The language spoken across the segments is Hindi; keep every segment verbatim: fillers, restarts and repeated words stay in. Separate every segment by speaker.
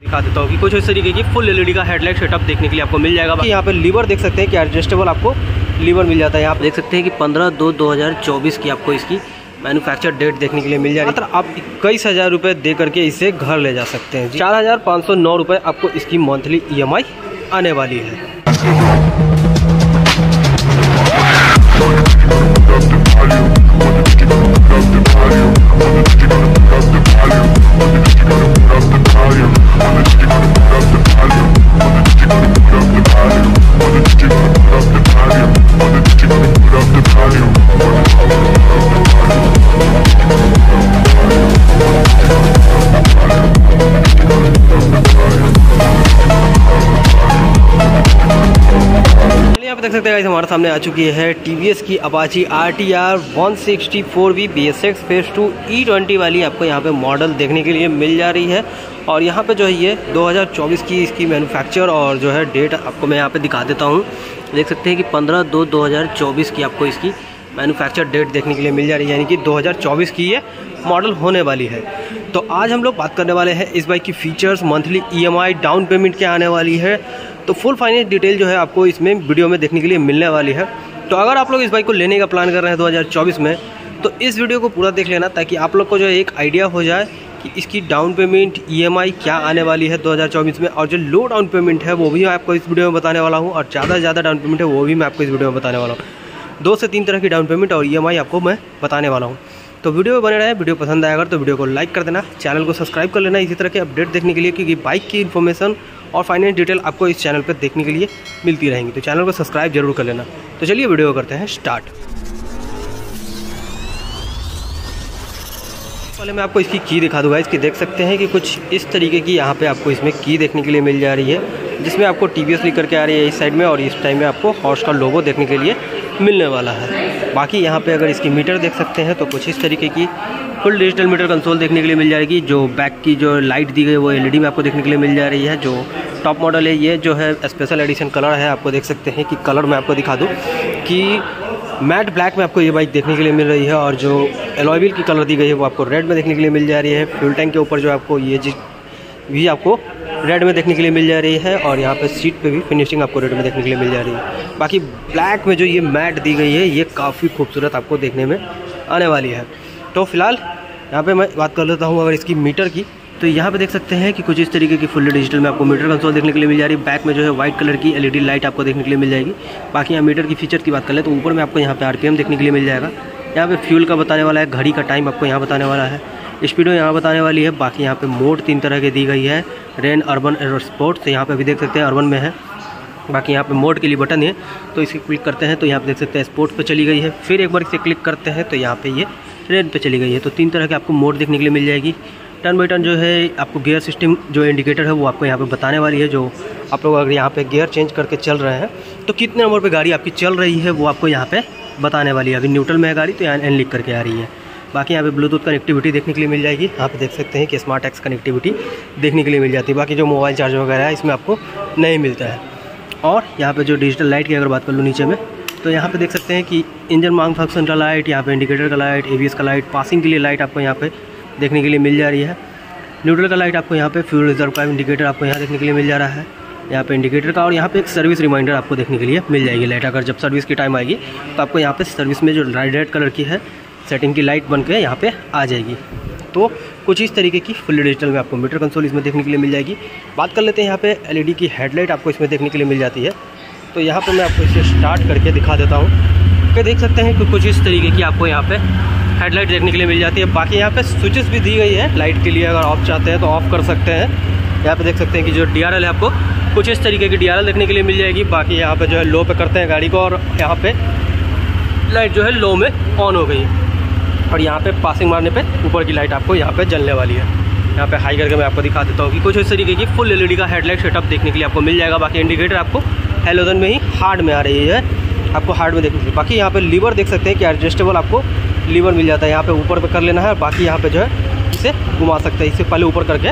Speaker 1: दिखा देता हूँ कि कुछ इस तरीके की फुल एलईडी का हेडलाइट सेटअप देखने के लिए आपको मिल जाएगा। यहाँ पे लीवर देख सकते हैं कि एडजस्टेबल आपको लीवर मिल जाता है। यहाँ पे देख सकते हैं कि पंद्रह दो दो हज़ार चौबीस की आपको इसकी मैन्युफैक्चर डेट देखने के लिए मिल जाएगी। आप इक्कीस हज़ार रुपये दे करके इसे घर ले जा सकते हैं। चार हज़ार पाँच सौ नौ रुपये आपको इसकी मंथली ई एम आई आने वाली है। देख सकते हैं हमारे सामने आ चुकी है टीवीएस की Apache R T R one sixty four V B S X phase two E twenty वाली आपको यहाँ पे मॉडल देखने के लिए मिल जा रही है। और यहाँ पे जो है ये दो हज़ार चौबीस की इसकी मैन्युफैक्चर और जो है डेट आपको मैं यहाँ पे दिखा देता हूँ। देख सकते हैं कि पंद्रह दो दो हज़ार चौबीस की आपको इसकी मैन्युफैक्चर डेट देखने के लिए मिल जा रही है, यानी कि दो हज़ार चौबीस की ये मॉडल होने वाली है। तो आज हम लोग बात करने वाले हैं इस बाइक की features, monthly E M I, down payment क्या आने वाली है। तो फुल फाइनेंस डिटेल जो है आपको इसमें वीडियो में देखने के लिए मिलने वाली है। तो अगर आप लोग इस बाइक को लेने का प्लान कर रहे हैं दो हज़ार चौबीस में, तो इस वीडियो को पूरा देख लेना ताकि आप लोग को जो है एक आइडिया हो जाए कि इसकी down payment E M I क्या आने वाली है दो हज़ार चौबीस में। और जो लो डाउन पेमेंट है वो भी मैं आपको इस वीडियो में बताने वाला हूँ, और ज़्यादा से ज़्यादा डाउन पेमेंट है वो भी मैं आपको इस वीडियो में बताने वाला हूँ। दो से तीन तरह की डाउन पेमेंट और ई एम आई आपको मैं बताने वाला हूँ। तो वीडियो में बने रहे। वीडियो पसंद आएगा तो वीडियो को लाइक कर देना, चैनल को सब्सक्राइब कर लेना इसी तरह के अपडेट देखने के लिए, क्योंकि बाइक की इन्फॉर्मेशन और फाइनेंस डिटेल आपको इस चैनल पर देखने के लिए मिलती रहेंगी। तो चैनल को सब्सक्राइब जरूर कर लेना। तो चलिए वीडियो करते हैं स्टार्ट। पहले मैं आपको इसकी की दिखा दूँगा। इसकी देख सकते हैं कि कुछ इस तरीके की यहाँ पे आपको इसमें की देखने के लिए मिल जा रही है, जिसमें आपको टीवीएस लिख करके आ रही है इस साइड में, और इस टाइम में आपको हॉर्स का लोगो देखने के लिए मिलने वाला है। बाकी यहाँ पे अगर इसकी मीटर देख सकते हैं तो कुछ इस तरीके की फुल डिजिटल मीटर कंसोल देखने के लिए मिल जाएगी। जो बैक की जो लाइट दी गई है वो एलईडी में आपको देखने के लिए मिल जा रही है। जो टॉप मॉडल है ये जो है स्पेशल एडिशन कलर है। आपको देख सकते हैं कि कलर मैं आपको दिखा दूँ कि मैट ब्लैक में आपको ये बाइक देखने के लिए मिल रही है, और जो एलॉय व्हील की कलर दी गई है वो आपको रेड में देखने के लिए मिल जा रही है। फ्यूल टैंक के ऊपर जो आपको ये जी भी आपको रेड में देखने के लिए मिल जा रही है, और यहाँ पे सीट पे भी फिनिशिंग आपको रेड में देखने के लिए मिल जा रही है। बाकी ब्लैक में जो ये मैट दी गई है ये काफ़ी खूबसूरत आपको देखने में आने वाली है। तो फिलहाल यहाँ पे मैं बात कर लेता हूँ अगर इसकी मीटर की, तो यहाँ पे देख सकते हैं कि कुछ इस तरीके की फुल डिजिटल में आपको मीटर कंसोल देखने के लिए मिल जा रही है। बैक में जो है व्हाइट कलर की एलईडी लाइट आपको देखने के लिए मिल जाएगी। बाकी यहाँ मीटर की फीचर की बात कर ले तो ऊपर में आपको यहाँ पे आरपीएम देखने के लिए मिल जाएगा। यहाँ पे फ्यूल का बताने वाला है, घड़ी का टाइम आपको यहाँ बताने वाला है, स्पीडो यहाँ बताने वाली है। बाकी यहाँ पे मोड तीन तरह की दी गई है, रेन, अर्बन और स्पोर्ट्स। यहाँ पे भी देख सकते हैं अर्बन में है। बाकी यहाँ पे मोड के लिए बटन है, तो इसे क्लिक करते हैं तो यहाँ पे देख सकते हैं स्पोर्ट्स पे चली गई है। फिर एक बार इसे क्लिक करते हैं तो यहाँ पे ये रेन पे चली गई है। तो तीन तरह के आपको मोड देखने के लिए मिल जाएगी। टर्न बाई टर्न जो है आपको गियर सिस्टम जो इंडिकेटर है वो आपको यहाँ पे बताने वाली है। जो आप लोग अगर यहाँ पे गियर चेंज करके चल रहे हैं तो कितने नंबर पे गाड़ी आपकी चल रही है वो आपको यहाँ पे बताने वाली है। अभी न्यूट्रल में है गाड़ी तो यहाँ एन लिख करके आ रही है। बाकी यहाँ पे ब्लूटूथ कनेक्टिविटी देखने के लिए मिल जाएगी। यहाँ पे देख सकते हैं कि स्मार्ट एक्स कनेक्टिविटी देखने के लिए मिल जाती है। बाकी जो मोबाइल चार्जर वगैरह है इसमें आपको नहीं मिलता है। और यहाँ पे जो डिजिटल लाइट की अगर बात कर लूँ नीचे में, तो यहाँ पे देख सकते हैं कि इंजन मांग फंक्शन का लाइट, यहाँ पे इंडिकेटर का लाइट, एबीएस का लाइट, पासिंग के लिए लाइट आपको यहाँ पे देखने के लिए मिल जा रही है। न्यूट्रल का लाइट आपको यहाँ पे, फ्यूल रिजर्व का इंडिकेटर आपको यहाँ देखने के लिए मिल जा रहा है, यहाँ पे इंडिकेटर का। और यहाँ पे एक सर्विस रिमाइंडर आपको देखने के लिए मिल जाएगी लाइट। अगर जब सर्विस की टाइम आएगी तो आपको यहाँ पे सर्विस में जो रेड कलर की है सेटिंग की लाइट बन के यहाँ पे आ जाएगी। तो कुछ इस तरीके की फुल डिजिटल में आपको मीटर कंसोल इसमें देखने के लिए मिल जाएगी। बात कर लेते हैं यहाँ पे एलईडी की हेडलाइट आपको इसमें देखने के लिए मिल जाती है। तो यहाँ पे मैं आपको इसे स्टार्ट करके दिखा देता हूँ कि देख सकते हैं कि कुछ इस तरीके की आपको यहाँ पे हेडलाइट देखने के लिए मिल जाती है। बाकी यहाँ पे स्विचेस भी दी गई है लाइट के लिए, अगर ऑफ चाहते हैं तो ऑफ कर सकते हैं। यहाँ पे देख सकते हैं कि जो डी आर एल है आपको कुछ इस तरीके की डी आर एल देखने के लिए मिल जाएगी। बाकी यहाँ पे जो है लो पे करते हैं गाड़ी को, और यहाँ पे लाइट जो है लो में ऑन हो गई, और यहाँ पे पासिंग मारने पे ऊपर की लाइट आपको यहाँ पे जलने वाली है। यहाँ पे हाई करके मैं आपको दिखा देता हूँ कि कुछ इस तरीके की फुल एलईडी का हेडलाइट सेटअप देखने के लिए आपको मिल जाएगा। बाकी इंडिकेटर आपको हेलोजन में ही हार्ड में आ रही है, आपको हार्ड में देखने के लिए। बाकी यहाँ पे लीवर देख सकते हैं कि एडजस्टेबल आपको लीवर मिल जाता है। यहाँ पे ऊपर पे कर लेना है, बाकी यहाँ पे जो है इसे घुमा सकते हैं। इसे पहले ऊपर करके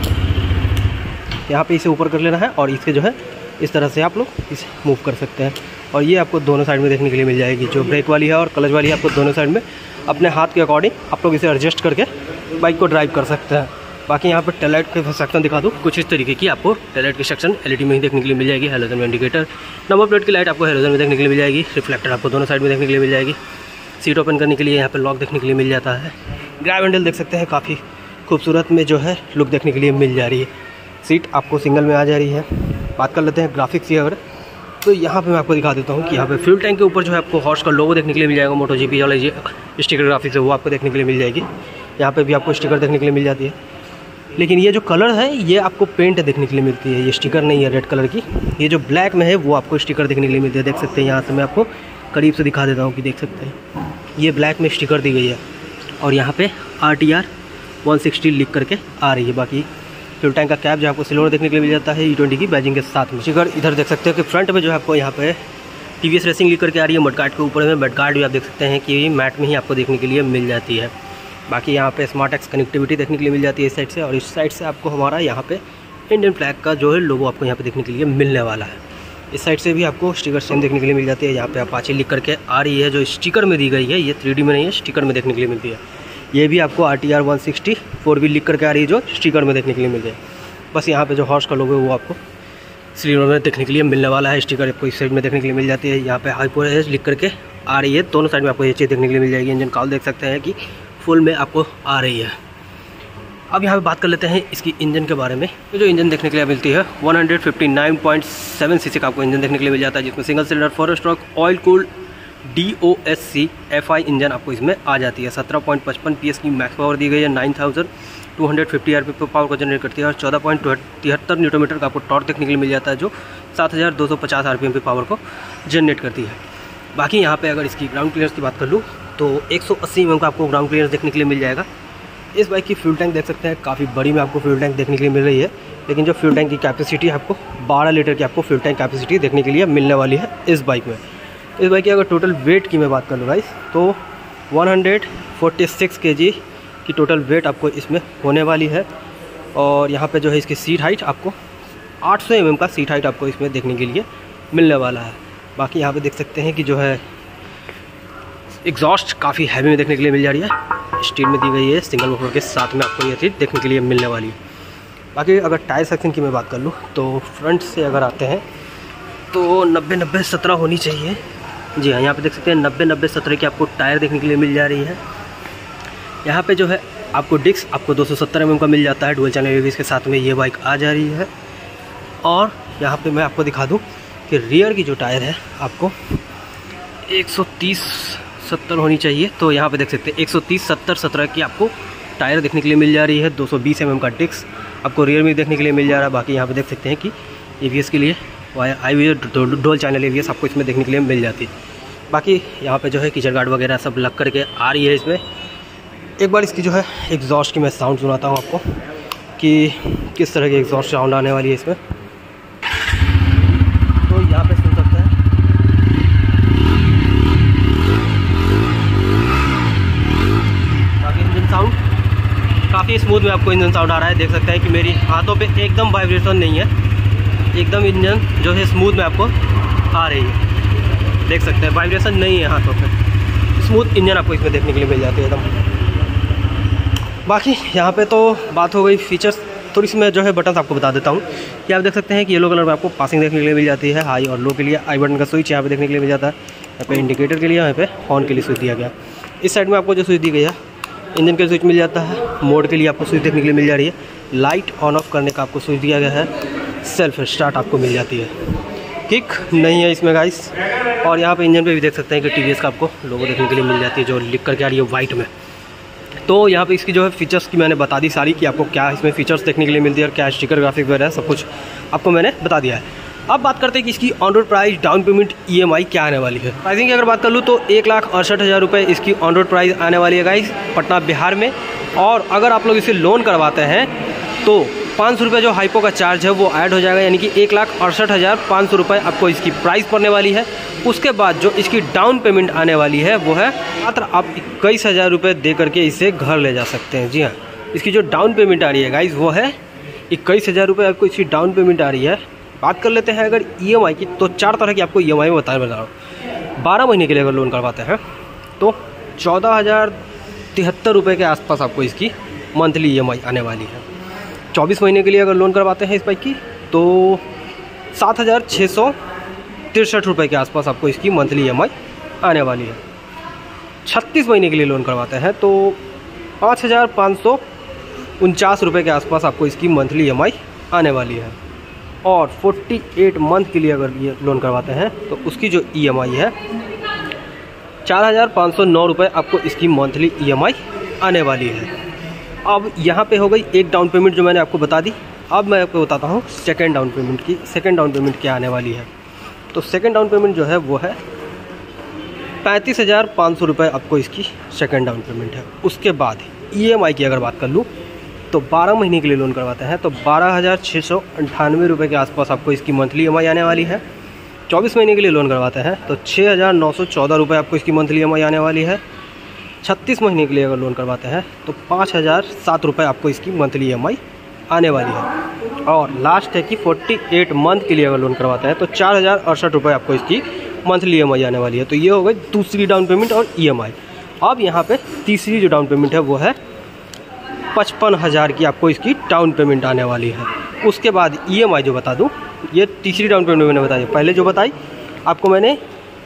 Speaker 1: यहाँ पे इसे ऊपर कर लेना है, और इसके जो है इस तरह से आप लोग इसे मूव कर सकते हैं। और ये आपको दोनों साइड में देखने के लिए मिल जाएगी। जो ब्रेक वाली है और क्लच वाली है आपको दोनों साइड में अपने हाथ के अकॉर्डिंग आप लोग इसे एडजस्ट करके बाइक को ड्राइव कर सकते हैं। बाकी यहाँ पर टेललाइट के सेक्शन दिखा दूँ, कुछ इस तरीके की आपको टेललाइट की सेक्शन एलईडी में ही देखने के लिए मिल जाएगी। हेलोजन में इंडिकेटर, नंबर प्लेट की लाइट आपको हेलोजन में देखने के लिए मिल जाएगी। रिफ्लेक्टर आपको दोनों साइड में देखने के लिए मिल जाएगी। सीट ओपन करने के लिए यहाँ पर लॉक देखने के लिए मिल जाता है। ग्रैब हैंडल देख सकते हैं, काफ़ी खूबसूरत में जो है लुक देखने के लिए मिल जा रही है। सीट आपको सिंगल में आ जा रही है। बात कर लेते हैं ग्राफिक्स की अगर, तो यहाँ पे मैं आपको दिखा देता हूँ कि यहाँ पे फ्यूल टैंक के ऊपर जो है आपको हॉर्स का लोगो देखने के लिए मिल जाएगा। मोटो जीपी वाला ये स्टिकर ग्राफिक्स है वो आपको देखने के लिए मिल जाएगी। यहाँ पे भी आपको स्टिकर देखने के लिए मिल जाती है, लेकिन ये जो कलर है ये आपको पेंट देखने के लिए मिलती है, ये स्टिकर नहीं है रेड कलर की। ये जो ब्लैक में है वो आपको स्टिकर देखने के लिए मिलती है। देख सकते हैं, यहाँ से मैं आपको करीब से दिखा देता हूँ कि देख सकते हैं ये ब्लैक में स्टिकर दी गई है और यहाँ पे R T R one sixty लिख करके आ रही है। बाकी फ्यूल टैंक का कैप जो आपको सिल्वर देखने के लिए मिल जाता है ई ट्वेंटी की बैजिंग के साथ में। स्टिकर इधर देख सकते हैं कि फ्रंट में जो है आपको यहाँ पे टीवीएस रेसिंग लिख करके आ रही है। मडगार्ड के ऊपर में मडगार्ड भी आप देख सकते हैं कि मैट में ही आपको देखने के लिए मिल जाती है। बाकी यहाँ पे स्मार्ट एक्स कनेक्टिविटी देखने के लिए मिल जाती है इस साइड से, और इस साइड से आपको हमारा यहाँ पे इंडियन फ्लैग का जो है लोगो आपको यहाँ पे देखने के लिए मिलने वाला है। इस साइड से भी आपको स्टिकर सेम देखने के लिए मिल जाती है। यहाँ पे अपाचे लिख करके आ रही है, जो स्टिकर में दी गई है, ये थ्री डी में नहीं है, स्टिकर में देखने के लिए मिलती है। ये भी आपको R T R one sixty four wheel लिख करके आ रही है, जो स्टिकर में देखने के लिए मिल जाए। बस यहाँ पे जो हॉर्स का लोगो है वो आपको सिल्वर में देखने के लिए मिलने वाला है। स्टिकर आपको इस साइड में देखने के लिए मिल जाती है। यहाँ पे हाइपर एज लिख करके आ रही है, दोनों साइड में आपको ये चीज़ देखने के लिए मिल जाएगी। इंजन कॉल देख सकते हैं कि फुल में आपको आ रही है। अब यहाँ पे बात कर लेते हैं इसकी इंजन के बारे में। ये जो इंजन देखने के लिए मिलती है one fifty nine point seven CC का आपको इंजन देखने के लिए मिल जाता है, जिसमें single cylinder four stroke oil cooled D O S C F I engine आपको इसमें आ जाती है। सत्रह पॉइंट पचपन पी एस की मैक्स पावर दी गई है। Nine thousand two hundred fifty R P M power को जनरेट करती है और चौदह पॉइंट तिहत्तर न्यूटन मीटर का आपको टॉर्क देखने के लिए मिल जाता है, जो सात हज़ार दो सौ पचास आर पी एम पे पावर को जनरेट करती है। बाकी यहाँ पे अगर इसकी ग्राउंड क्लियरेंस की बात कर लूँ तो एक सौ अस्सी एम एम का आपको ग्राउंड क्लियरेंस देखने के लिए मिल जाएगा। इस बाइक की फ्यूल टैंक देख सकते हैं, काफ़ी बड़ी में आपको फ्यूल टैंक देखने के लिए मिल रही है, लेकिन जो फ्यूल टैंक की कैपेसिटी है आपको बारह लीटर की आपको फ्यूल टैंक कैपेसिटी देखने के लिए मिलने वाली है इस बाइक में। इस बाइक की अगर टोटल वेट की मैं बात कर लूँ गाइस, तो वन फोर्टी सिक्स केजी की टोटल वेट आपको इसमें होने वाली है। और यहाँ पे जो है इसकी सीट हाइट आपको आठ सौ एम एम का सीट हाइट आपको इसमें देखने के लिए मिलने वाला है। बाकी यहाँ पे देख सकते हैं कि जो है एग्जॉस्ट काफ़ी हैवी में देखने के लिए मिल जा रही है, स्टील में दी गई है, सिंगल मोटर के साथ में आपको ये चीज़ देखने के लिए मिलने वाली है। बाकी अगर टायर सेक्शन की मैं बात कर लूँ तो फ्रंट से अगर आते हैं तो नब्बे नब्बे सत्रह होनी चाहिए। जी हाँ, यहाँ पे देख सकते हैं नब्बे नब्बे सत्रह की आपको टायर देखने के लिए मिल जा रही है। यहाँ पे जो है आपको डिस्क आपको दो सौ सत्तर एम एम का मिल जाता है, डुअल चैनल एबीएस के साथ में ये बाइक आ जा रही है। और यहाँ पे मैं आपको दिखा दूँ कि रियर की जो टायर है आपको एक सौ तीस सत्तर होनी चाहिए, तो यहाँ पे देख सकते हैं एक सौ तीस सत्तर सत्रह की आपको टायर देखने के लिए मिल जा रही है। दो सौ बीस एम एम का डिस्क आपको रियर में देखने के लिए मिल जा रहा है। बाकी यहाँ पे देख सकते हैं कि एबीएस के लिए वायर आई वी डुअल चैनल एबीएस आपको इसमें देखने के लिए मिल जाती है। बाकी यहाँ पे जो है कीचड़ गार्ड वगैरह सब लग करके आ रही है इसमें। एक बार इसकी जो है एग्जॉस्ट की मैं साउंड सुनाता हूँ आपको कि किस तरह की एग्जॉस्ट साउंड आने वाली है इसमें, तो यहाँ पे सुन सकते हैं। बाकी इंजन साउंड काफ़ी स्मूथ में आपको इंजन साउंड आ रहा है। देख सकते हैं कि मेरी हाथों पे एकदम वाइब्रेशन नहीं है, एकदम इंजन जो है स्मूथ में आपको आ रही है। देख सकते हैं वाइब्रेशन नहीं है हाथों पे, स्मूथ इंजन आपको इसमें देखने के लिए मिल जाती है एकदम। बाकी यहाँ पे तो बात हो गई फीचर्स, थोड़ी सी मैं जो है बटन आपको बता देता हूँ कि आप देख सकते हैं कि येलो कलर में आपको पासिंग देखने के लिए मिल जाती है। हाई और लो के लिए आई बटन का स्विच यहाँ पे देखने के लिए मिल जाता है। यहाँ पे इंडिकेटर के लिए, यहाँ पे हॉर्न के लिए स्विच दिया गया। इस साइड में आपको जो स्विच दी गई है इंजन का स्विच मिल जाता है। मोड के लिए आपको स्विच देखने के लिए मिल जा रही है। लाइट ऑन ऑफ करने का आपको स्विच दिया गया है। सेल्फ स्टार्ट आपको मिल जाती है। किक नहीं है इसमें गाइस। और यहाँ पे इंजन पे भी देख सकते हैं कि टीवीएस का आपको लोगो देखने के लिए मिल जाती है, जो लिख करके आ रही है वाइट में। तो यहाँ पे इसकी जो है फीचर्स की मैंने बता दी सारी कि आपको क्या इसमें फीचर्स देखने के लिए मिलती है और क्या स्टिकर ग्राफिक्स वगैरह सब कुछ आपको मैंने बता दिया है। अब बात करते हैं कि इसकी on road price, down payment, EMI क्या आने वाली है। प्राइसिंग की अगर बात कर लूँ तो एक लाख अड़सठ हज़ार रुपये इसकी ऑन रोड प्राइस आने वाली है गाइस, पटना बिहार में। और अगर आप लोग इसे लोन करवाते हैं तो पाँच सौ रुपये जो हाइपो का चार्ज है वो ऐड हो जाएगा, यानी कि एक लाख अड़सठ हज़ार पाँच सौ रुपये आपको इसकी प्राइस पड़ने वाली है। उसके बाद जो इसकी डाउन पेमेंट आने वाली है वो है मात्र आप इक्कीस हज़ार रुपये दे करके इसे घर ले जा सकते हैं। जी हाँ, इसकी जो डाउन पेमेंट आ रही है गाइस वो है इक्कीस हज़ार रुपये आपको इसकी डाउन पेमेंट आ रही है। बात कर लेते हैं अगर ईएमआई की, तो चार तरह की आपको ईएमआई में बताया बता रहा हूँ। बारह महीने के लिए अगर लोन करवाते हैं तो चौदह हज़ार तिहत्तर रुपये के आसपास आपको इसकी मंथली ईएमआई आने वाली है। चौबीस महीने के लिए अगर लोन करवाते हैं इस बाइक की तो सात हज़ार छः सौ तिरसठ रुपये के आसपास आपको इसकी मंथली ई एम आई आने वाली है। छत्तीस महीने के लिए लोन करवाते हैं तो पाँच हज़ार पाँच सौ उनचास रुपये के आसपास आपको इसकी मंथली ई एम आई आने वाली है। और अड़तालीस मंथ के लिए अगर ये लोन करवाते हैं तो उसकी जो ई एम आई है चार हज़ार पाँच सौ नौ रुपये आपको इसकी मंथली ई एम आई आने वाली है। अब यहाँ पे हो गई एक डाउन पेमेंट जो मैंने आपको बता दी। अब मैं आपको बताता हूँ सेकेंड डाउन पेमेंट की। सेकेंड डाउन पेमेंट क्या आने वाली है, तो सेकेंड डाउन पेमेंट जो है वो है पैंतीस हज़ार पाँच सौ रुपये आपको इसकी सेकेंड डाउन पेमेंट है। उसके बाद ई एम आई की अगर बात कर लूँ तो बारह महीने के लिए लोन करवाते हैं तो बारह हज़ार छः सौ अंठानवे रुपये के आसपास आपको इसकी मंथली ई एम आई आने वाली है। चौबीस महीने के लिए लोन करवाते हैं तो छः हज़ार नौ सौ चौदह रुपये आपको इसकी मंथली ई एम आई आने वाली है। छत्तीस महीने के लिए अगर लोन करवाते हैं तो पाँच हज़ार सात रुपये आपको इसकी मंथली ई एम आई आने वाली है। और लास्ट है कि अड़तालीस मंथ के लिए अगर लोन करवाते हैं तो चार हज़ार अड़सठ रुपये आपको इसकी मंथली ई एम आई आने वाली है। तो ये हो गई दूसरी डाउन पेमेंट और ई एम आई। अब यहाँ पे तीसरी जो डाउन पेमेंट है वो है पचपन हज़ार की आपको इसकी डाउन पेमेंट आने वाली है। उसके बाद ई एम आई जो बता दूँ, ये तीसरी डाउन पेमेंट मैंने बताई, पहले जो बताई आपको मैंने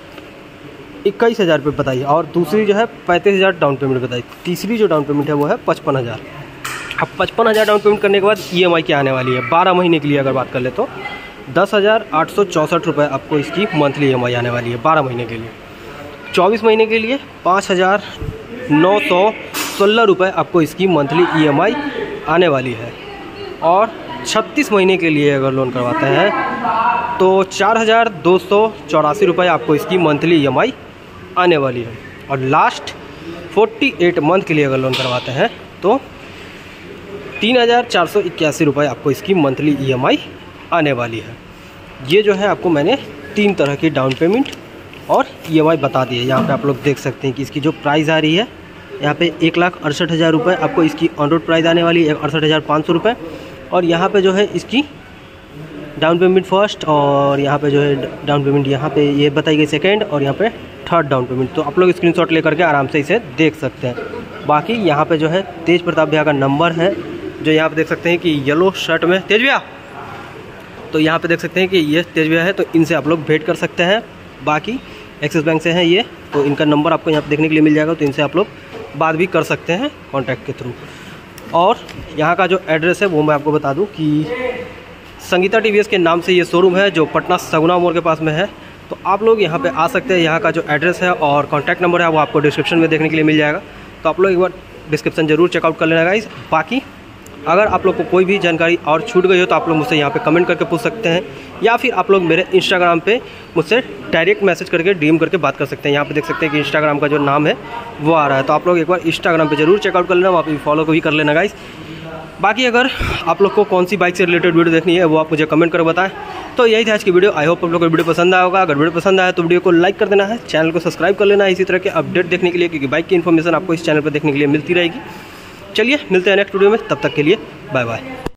Speaker 1: इक्कीस हज़ार रुपये बताई और दूसरी जो है पैंतीस हज़ार डाउन पेमेंट बताई। तीसरी जो डाउन पेमेंट है वो है पचपन हज़ार। अब पचपन हज़ार डाउन पेमेंट करने के बाद ई एम आई क्या आने वाली है, बारह महीने के लिए अगर बात कर ले तो दस हज़ार आठ सौ चौंसठ रुपये आपको इसकी मंथली ई एम आई आने वाली है बारह महीने के लिए। चौबीस महीने के लिए पाँच हज़ार नौ सौ सोलह रुपये आपको इसकी मंथली ई एम आई आने वाली है। और छत्तीस महीने के लिए अगर लोन करवाते हैं तो चार हज़ार दो सौ चौरासी रुपये आपको इसकी मंथली ई एम आई आने वाली है। और लास्ट अड़तालीस मंथ के लिए अगर लोन करवाते हैं तो तीन हज़ार चार सौ इक्यासी रुपये आपको इसकी मंथली ई एम आई आने वाली है। ये जो है आपको मैंने तीन तरह की डाउन पेमेंट और ई एम आई बता दी है। यहाँ पे आप लोग देख सकते हैं कि इसकी जो प्राइस आ रही है यहाँ पे एक लाख अड़सठ हज़ार रुपये आपको इसकी ऑन रोड प्राइस आने वाली है, अड़सठ हज़ार पाँच सौ रुपये। और यहाँ पे जो है इसकी डाउन पेमेंट फर्स्ट और यहाँ पे जो है डाउन पेमेंट यहाँ पे ये बताई गई सेकेंड और यहाँ पे थर्ड डाउन पेमेंट। तो आप लोग स्क्रीनशॉट लेकर के आराम से इसे देख सकते हैं। बाकी यहाँ पे जो है तेज प्रताप भैया का नंबर है जो यहाँ पे देख सकते हैं कि येलो शर्ट में तेज भैया, तो यहाँ पे देख सकते हैं कि ये तेज भैया है, तो इनसे आप लोग भेंट कर सकते हैं। बाकी एक्सिस बैंक से हैं ये, तो इनका नंबर आपको यहाँ पे देखने के लिए मिल जाएगा, तो इनसे आप लोग बात भी कर सकते हैं कॉन्टैक्ट के थ्रू। और यहाँ का जो एड्रेस है वो मैं आपको बता दूँ कि संगीता टी वी एस के नाम से ये शोरूम है जो पटना सगुना मोड़ के पास में है। तो आप लोग यहाँ पे आ सकते हैं। यहाँ का जो एड्रेस है और कॉन्टैक्ट नंबर है वो आपको डिस्क्रिप्शन में देखने के लिए मिल जाएगा, तो आप लोग एक बार डिस्क्रिप्शन जरूर चेकआउट कर लेना गाइस। बाकी अगर आप लोग को कोई भी जानकारी और छूट गई हो तो आप लोग मुझसे यहाँ पे कमेंट करके पूछ सकते हैं, या फिर आप लोग मेरे इंस्टाग्राम पे मुझसे डायरेक्ट मैसेज करके डीएम करके बात कर सकते हैं। यहाँ पे देख सकते हैं कि इंस्टाग्राम का जो नाम है वो आ रहा है, तो आप लोग एक बार इंस्टाग्राम पे जरूर चेकआउट कर लेना, वहाँ पे फॉलो को भी कर लेना गाइस। बाकी अगर आप लोग को कौन सी बाइक से रिलेटेड वीडियो देखनी है वो आप मुझे कमेंट कर बताएं। तो यही था आज की वीडियो। आई होप आप लोग को वीडियो पसंद आया होगा। अगर वीडियो पसंद आया तो वीडियो को लाइक कर देना है, चैनल को सब्सक्राइब कर लेना है इसी तरह के अपडेट देखने के लिए, क्योंकि बाइक की इन्फॉर्मेशन आपको इस चैनल पर देखने के लिए मिलती रहेगी। चलिए मिलते हैं नेक्स्ट वीडियो में, तब तक के लिए बाय बाय।